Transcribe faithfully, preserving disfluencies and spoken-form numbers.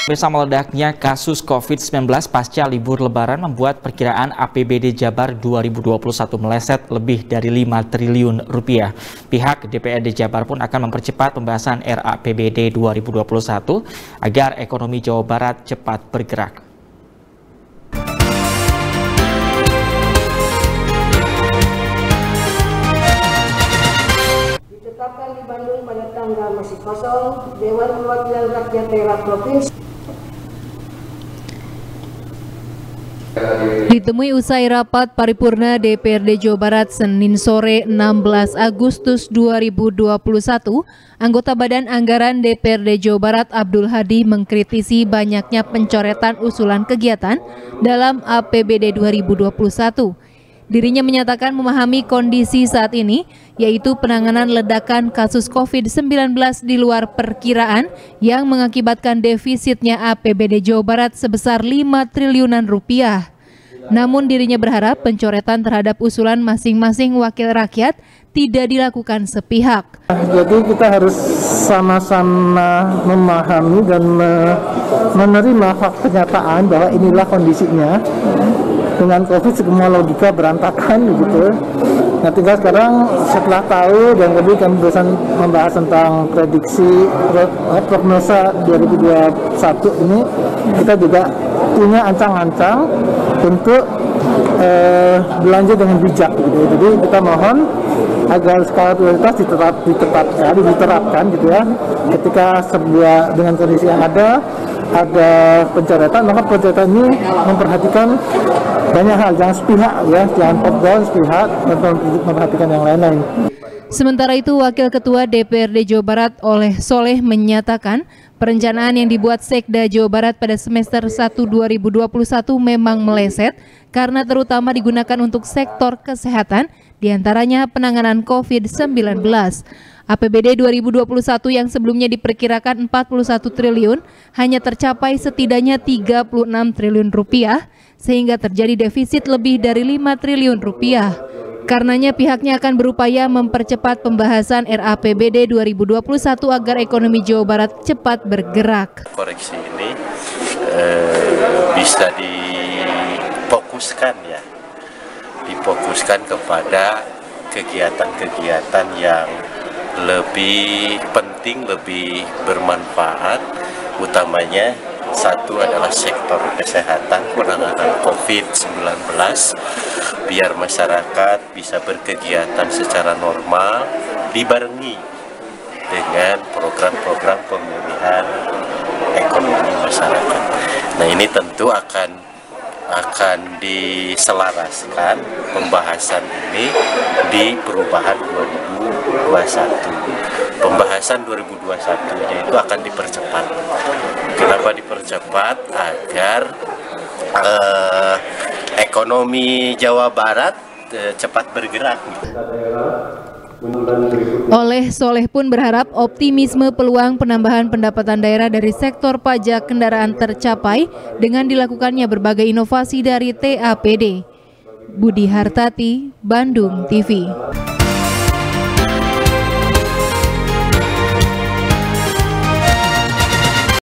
Pemirsa, meledaknya kasus COVID sembilan belas pasca libur Lebaran membuat perkiraan A P B D Jabar dua ribu dua puluh satu meleset lebih dari lima triliun rupiah. Pihak D P R D Jabar pun akan mempercepat pembahasan R A P B D dua ribu dua puluh satu agar ekonomi Jawa Barat cepat bergerak. Ditetapkan di Bandung pada tanggal masih kosong, Dewan Perwakilan Rakyat Daerah Provinsi. Ditemui usai rapat paripurna D P R D Jawa Barat Senin sore enam belas Agustus dua ribu dua puluh satu, anggota Badan Anggaran D P R D Jawa Barat Abdul Hadi mengkritisi banyaknya pencoretan usulan kegiatan dalam A P B D dua ribu dua puluh satu. Dirinya menyatakan memahami kondisi saat ini, yaitu penanganan ledakan kasus COVID sembilan belas di luar perkiraan yang mengakibatkan defisitnya A P B D Jawa Barat sebesar lima triliunan rupiah. Namun dirinya berharap pencoretan terhadap usulan masing-masing wakil rakyat tidak dilakukan sepihak. Jadi kita harus sama-sama memahami dan menerima fakta kenyataan bahwa inilah kondisinya. Dengan COVID semua logika berantakan gitu. Nah tinggal sekarang setelah tahu dan kemudian kami berusaha membahas tentang prediksi prognosa dua ribu dua puluh satu ini, kita juga punya ancang-ancang untuk eh, belanja dengan bijak gitu. Jadi kita mohon agar skala prioritas diterap, ditetapkan, diterapkan gitu ya. Ketika sebuah dengan kondisi yang ada ada pencoretan, maka pencoretan ini memperhatikan banyak hal, jangan sepihak ya, jangan top down sepihak, dan memperhatikan yang lain-lain. Sementara itu, Wakil Ketua D P R D Jawa Barat Oleh Soleh menyatakan perencanaan yang dibuat Sekda Jawa Barat pada semester satu dua ribu dua puluh satu memang meleset karena terutama digunakan untuk sektor kesehatan, diantaranya penanganan COVID sembilan belas. A P B D dua ribu dua puluh satu yang sebelumnya diperkirakan empat puluh satu triliun hanya tercapai setidaknya tiga puluh enam triliun rupiah, sehingga terjadi defisit lebih dari lima triliun rupiah. Karenanya pihaknya akan berupaya mempercepat pembahasan R A P B D dua ribu dua puluh satu agar ekonomi Jawa Barat cepat bergerak. Koreksi ini eh, bisa difokuskan ya, difokuskan kepada kegiatan-kegiatan yang lebih penting, lebih bermanfaat, utamanya satu adalah sektor kesehatan, penanganan COVID sembilan belas, biar masyarakat bisa berkegiatan secara normal, dibarengi dengan program-program pemulihan ekonomi masyarakat. Nah ini tentu akan akan diselaraskan pembahasan ini di perubahan dua ribu dua puluh satu. Pembahasan dua ribu dua puluh satu-nya itu akan dipercepat. Kenapa dipercepat? Agar eh, ekonomi Jawa Barat eh, cepat bergerak. Oleh Soleh pun berharap optimisme peluang penambahan pendapatan daerah dari sektor pajak kendaraan tercapai dengan dilakukannya berbagai inovasi dari T A P D. Budi Hartati, Bandung T V.